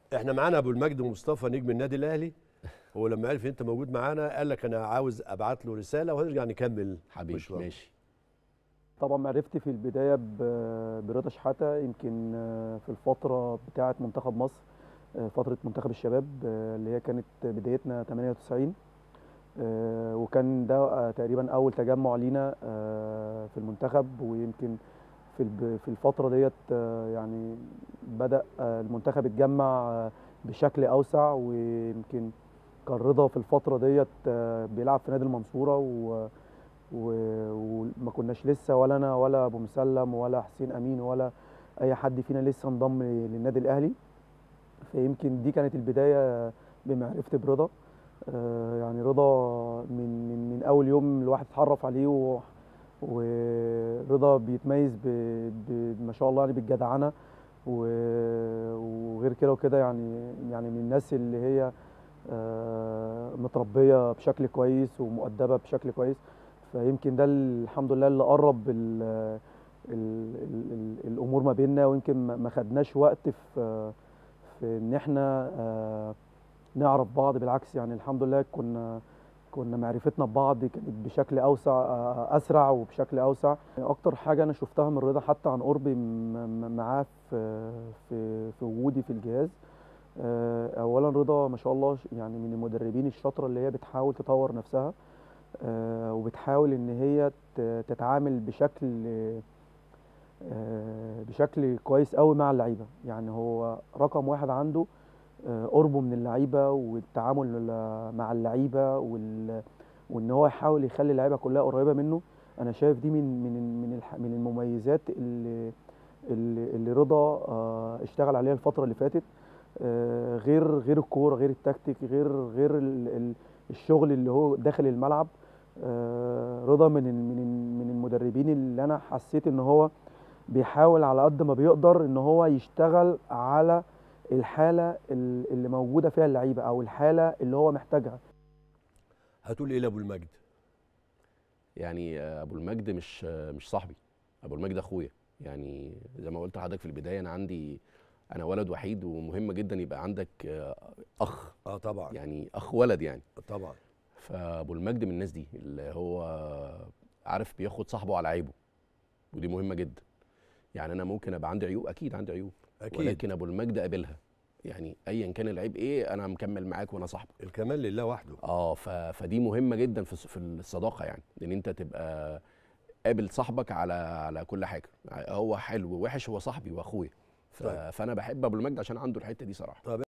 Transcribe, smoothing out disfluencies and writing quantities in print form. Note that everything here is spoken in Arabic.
احنا معانا ابو المجد مصطفى نجم النادي الاهلي. هو لما عرف انت موجود معانا قال لك انا عاوز ابعت له رساله وهنرجع نكمل حبيبي مشوارنا. ماشي. طبعا معرفتي في البداية برضا شحاتة يمكن في الفترة بتاعة منتخب مصر، فترة منتخب الشباب اللي هي كانت بدايتنا 98. وكان ده تقريبا أول تجمع لينا في المنتخب. ويمكن في الفترة ديت يعني بدأ المنتخب يتجمع بشكل أوسع. ويمكن كان رضا في الفترة ديت بيلعب في نادي المنصورة وما كناش لسه، ولا انا ولا ابو مسلم ولا حسين امين ولا اي حد فينا لسه انضم للنادي الاهلي. فيمكن دي كانت البدايه بمعرفتي برضا. يعني رضا من اول يوم الواحد اتعرف عليه ورضا بيتميز ما شاء الله يعني بالجدعنه وغير كده وكده، يعني من الناس اللي هي متربيه بشكل كويس ومؤدبه بشكل كويس. فيمكن ده الحمد لله اللي قرب الامور ما بيننا. ويمكن ما خدناش وقت في ان احنا نعرف بعض، بالعكس يعني الحمد لله كنا معرفتنا ببعض كانت بشكل اوسع، اسرع وبشكل اوسع. اكتر حاجه انا شفتها من رضا حتى عن قربي معاه في وجودي في الجهاز، اولا رضا ما شاء الله يعني من المدربين الشاطره اللي هي بتحاول تطور نفسها، وبتحاول ان هي تتعامل بشكل كويس قوي مع اللعيبه. يعني هو رقم واحد عنده قربه من اللعيبه والتعامل مع اللعيبه وان هو يحاول يخلي اللعيبه كلها قريبه منه. انا شايف دي من المميزات اللي رضا اشتغل عليها الفتره اللي فاتت. غير الكوره، غير التكتيك، غير الشغل اللي هو داخل الملعب. رضا من المدربين اللي انا حسيت ان هو بيحاول على قد ما بيقدر ان هو يشتغل على الحاله اللي موجوده فيها اللعيبه او الحاله اللي هو محتاجها. هتقول ايه لابو المجد؟ يعني ابو المجد مش صاحبي، ابو المجد اخويا. يعني زي ما قلت لحضرتك في البدايه، انا ولد وحيد، ومهم جدا يبقى عندك اخ. طبعا، يعني اخ ولد يعني. طبعا. فابو المجد من الناس دي اللي هو عارف بياخد صاحبه على عيبه، ودي مهمه جدا. يعني انا ممكن ابقى عندي عيوب، اكيد عندي عيوب، اكيد، ولكن ابو المجد قابلها. يعني ايا كان العيب ايه، انا مكمل معاك وانا صاحبك. الكمال لله وحده. فدي مهمه جدا في الصداقه، يعني ان انت تبقى قابل صاحبك على كل حاجه. هو حلو ووحش، هو صاحبي واخويا. طيب. فانا بحب ابو المجد عشان عنده الحته دي صراحه. طب